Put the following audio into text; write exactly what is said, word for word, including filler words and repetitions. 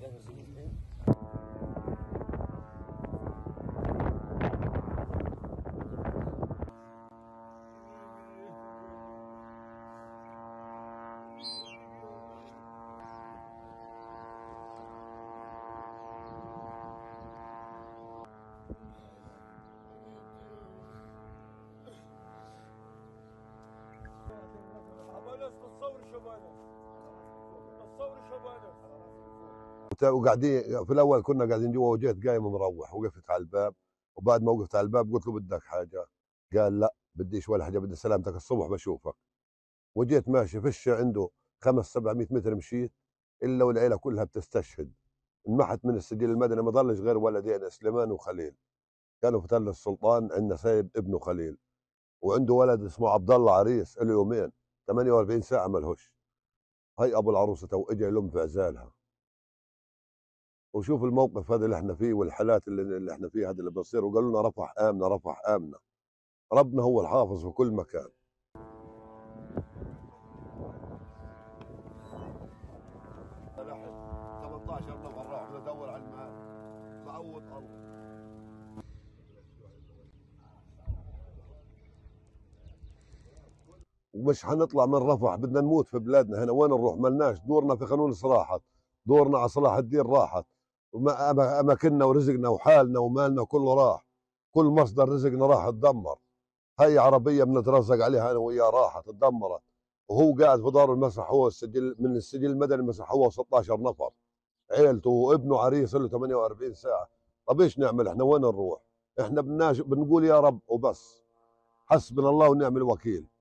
وقاعدين في الاول كنا قاعدين جوا، وجيت قايم مروح، وقفت على الباب، وبعد ما وقفت على الباب قلت له بدك حاجه؟ قال لا بديش ولا حاجه، بدي سلامتك الصبح بشوفك. وجيت ماشي فش عنده خمس سبعمية متر مشيت الا والعيله كلها بتستشهد. انمحت من السجل المدني، ما ضلش غير ولدين سليمان وخليل، كانوا في تل السلطان. عندنا سيد ابنه خليل، وعنده ولد اسمه عبد الله عريس له يومين ثمانية وأربعين ساعه ملهوش. هي ابو العروسه تو اجى يلم في عزالها. وشوف الموقف هذا اللي احنا فيه، والحالات اللي, اللي احنا فيها هذا اللي بصير، وقالوا لنا رفح امنه رفح امنه. ربنا هو الحافظ في كل مكان. ثمانية عشر نفر راحوا ندور على المال، معوض الله. ومش حنطلع من رفح، بدنا نموت في بلادنا هنا. وين نروح؟ ملناش دورنا في خانونس راحت، دورنا على صلاح الدين راحت، اماكننا ورزقنا وحالنا ومالنا كله راح. كل مصدر رزقنا راح اتدمر. هي عربيه بنترزق عليها انا وياه راحت اتدمرت. وهو قاعد في دار المسح، هو السجل من السجل المدني مسح هو ستة عشر نفر، عيلته وابنه عريس له ثمانية وأربعين ساعه. طب ايش نعمل احنا؟ وين نروح؟ احنا بنقول يا رب وبس، حسبنا الله ونعم الوكيل.